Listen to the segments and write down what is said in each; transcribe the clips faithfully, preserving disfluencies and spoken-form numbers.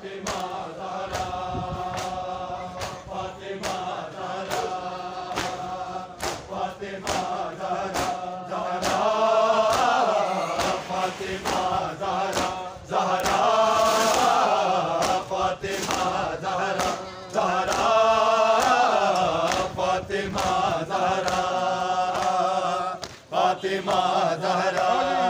फातिमा ज़हरा फातिमा ज़हरा फातिमा ज़हरा ज़हरा फातिमा ज़हरा ज़हरा फातिमा ज़हरा ज़हरा फातिमा ज़हरा फातिमा ज़हरा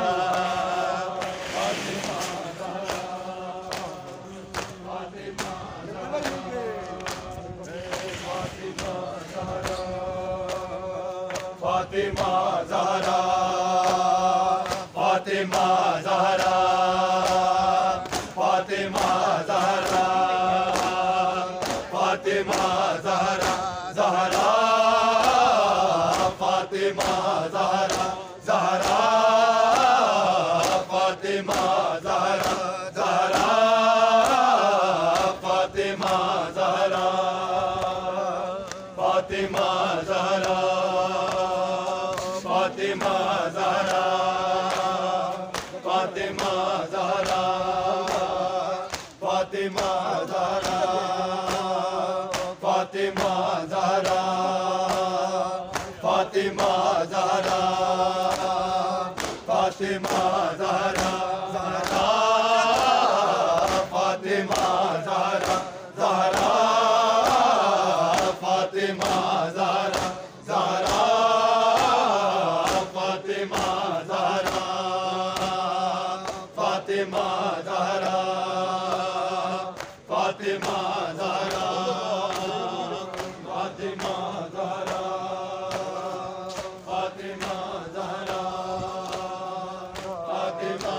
फातिमा ज़हरा फातिमा ज़हरा फातिमा ज़हरा फातिमा ज़हरा ज़हरा फातिमा ज़हरा ज़हरा फातिमा ज़हरा ज़हरा फातिमा ज़हरा फातिमा ज़हरा फातिमा ज़हरा फातिमा ज़हरा फातिमा ज़हरा फातिमा ज़हरा फातिमा ज़हरा फातिमा ज़हरा ज़हरा फातिमा ज़हरा ज़हरा फातिमा ज़हरा ज़हरा फातिमा ज़हरा फातिमा ज़हरा फातिमा ज़हरा फातिमा ज़हरा फातिमा ज़हरा फातिमा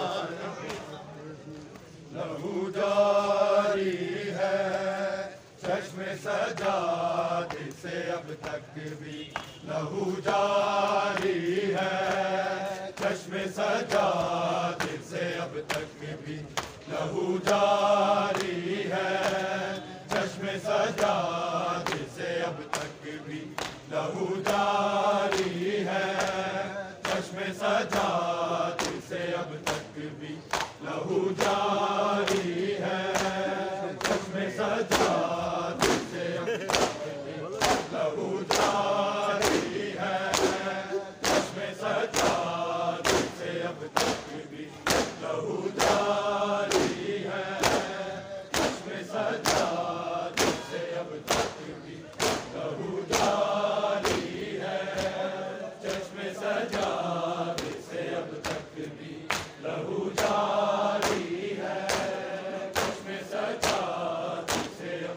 लहू जारी है चश्मे सजाद से अब तक भी लहू जारी है चश्मे सजाद से अब तक भी लहू जारी है चश्मे सजाद से अब तक भी लहू जारी है चश्मे सजाद से अब तक भी लहू जारी है चश्मे सजाद से अब तक भी लहू जारी है चश्मे सजाद से अब तक भी लहू जारी है चश्मे सजाद से अब तक भी लहू जारी है चश्मे सजाद से अब तक भी लहू जारी है चश्मे सजाद से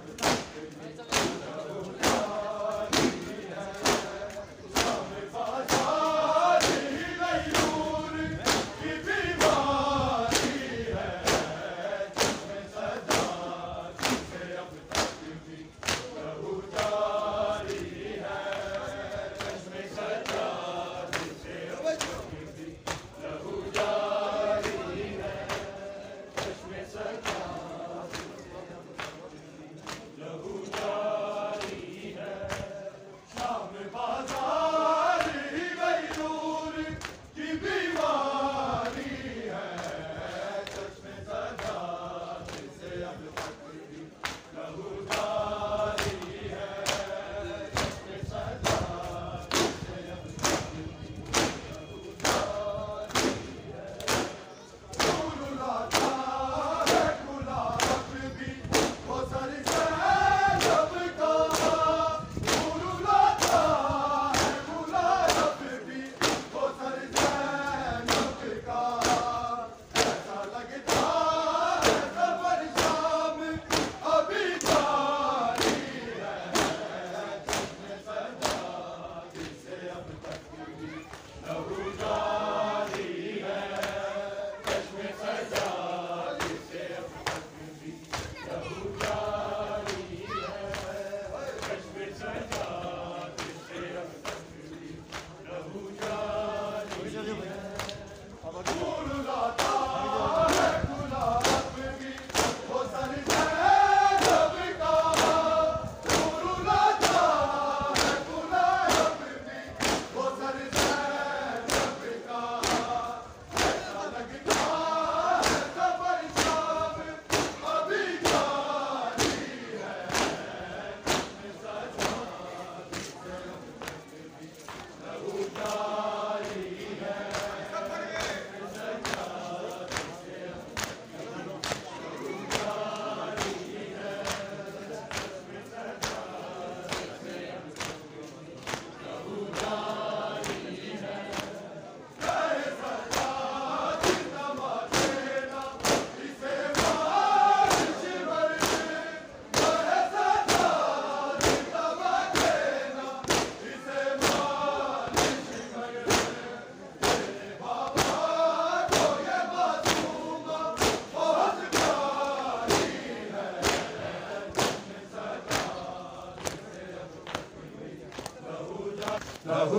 लहू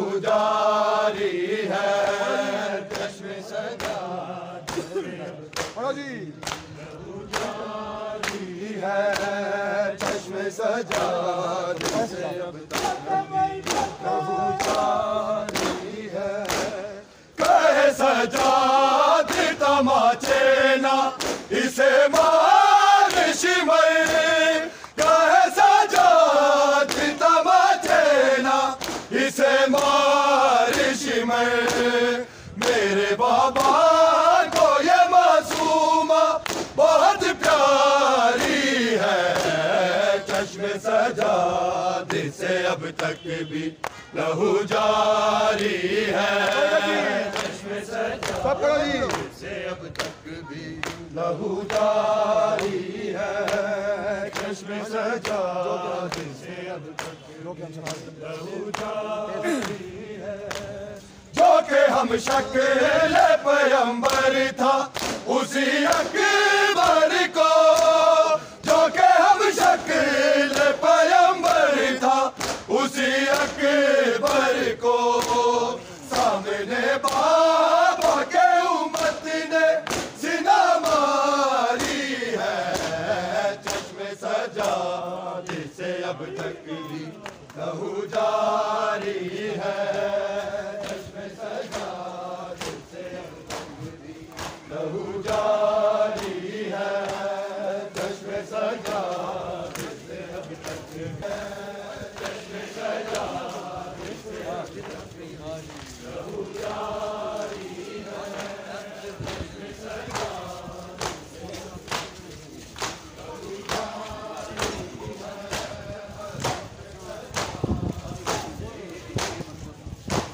जारी है चश्मे सजाद लहू जारी है चश्मे सजाद से अब तक लहू जारी है कहे सजाद तमाचे ना इसे मार शिमर कहे सजाद तमाचे ना इसे मार शिमर मेरे बाबा को ये मासूमा बहुत प्यारी है चश्मे सजाद से अब तक भी लहू जारी है चश्मे सजाद से अब तक भी लहू जारी है चश्मे सजाद से अब तक लहू जारी है जो के हम शक्ल पैगंबर था उसी अकबर को जो के हम शक्ल पैगंबर था उसी अकबर को सामने बाबा के उम्मत ने सिना मारी है चश्मे सजाद से अब तक भी लहू जारी है चश्मे सजाद से अब तक भी लहू जारी है चश्मे सजाद से अब तक चश्मे सजाद से अब तक लहू जारी है चश्मे सजाद से लहू जारी है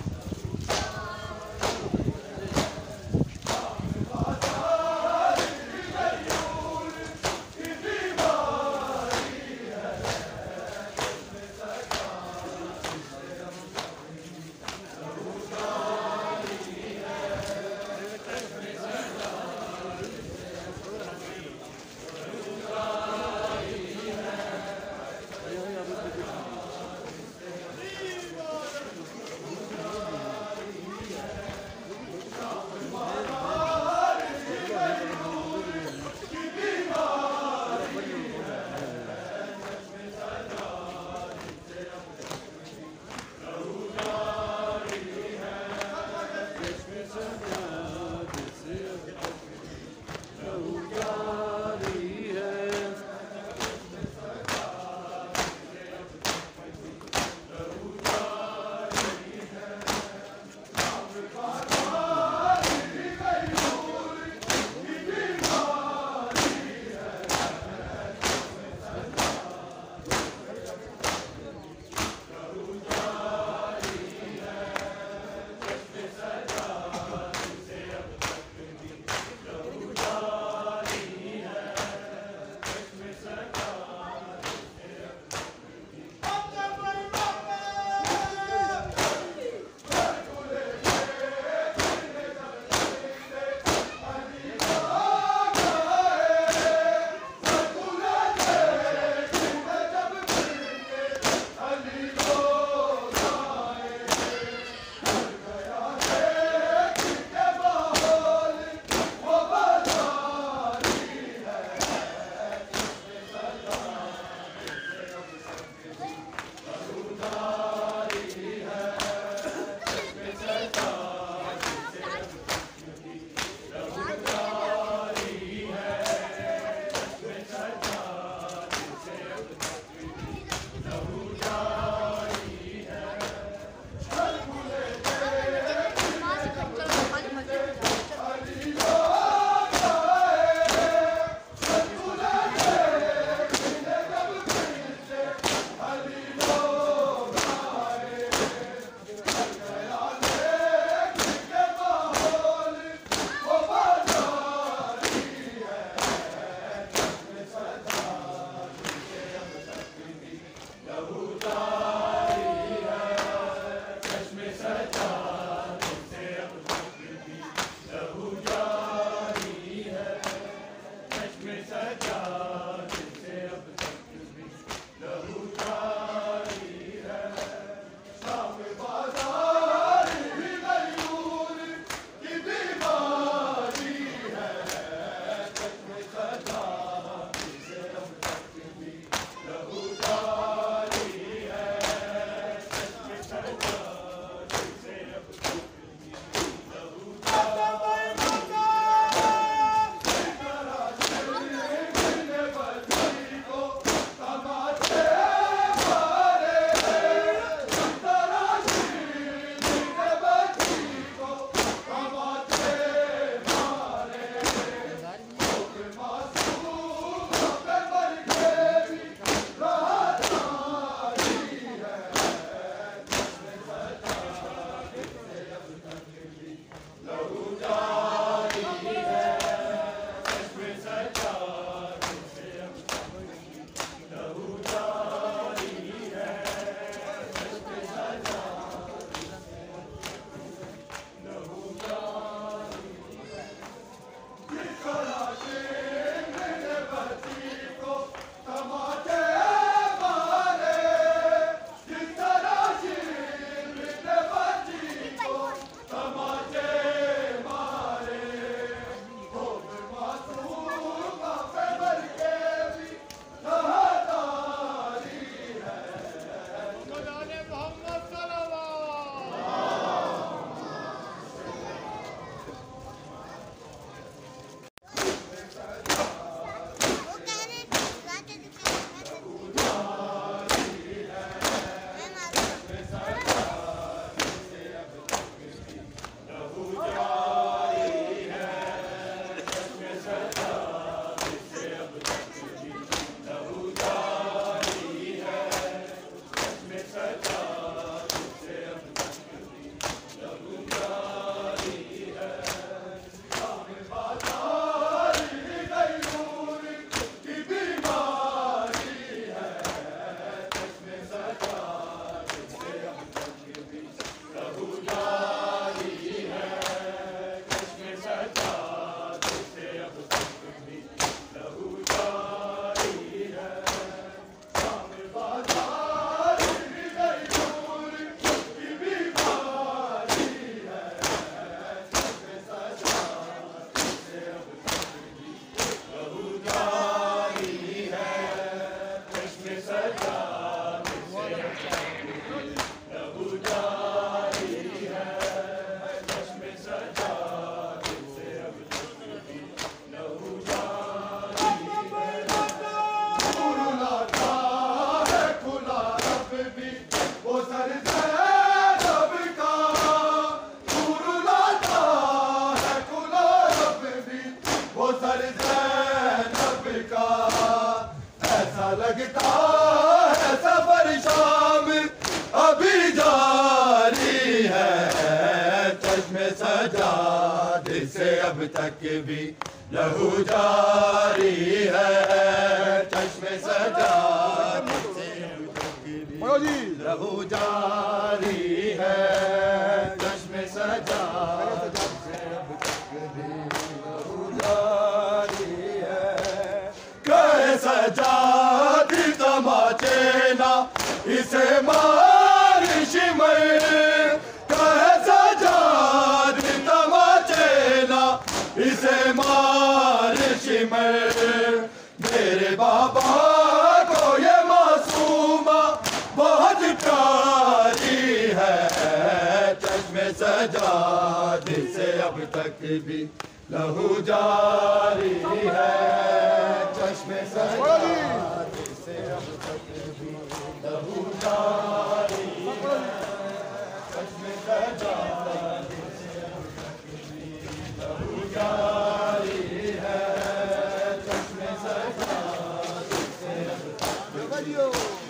अब तक भी लहू जारी है। चश्मे सजाद से अब तक भी लहू जारी है। चश्मे सजाद से अब तक भी लहू जारी है। कहे सजाद तमाचे ना इसे मार शिमर, कहे सजाद तमाचे ना इसे मार शिमर। मेरे बाबा को ये मासूमा बहुत प्यारी है। चश्मे सजाद से अब तक भी लहू जारी है। चश्मे सजाद से अब तक भी लहू जारी है। चश्मे सजाद से अब तक भी लहू जारी है। चश्मे सजाद से अब तक भी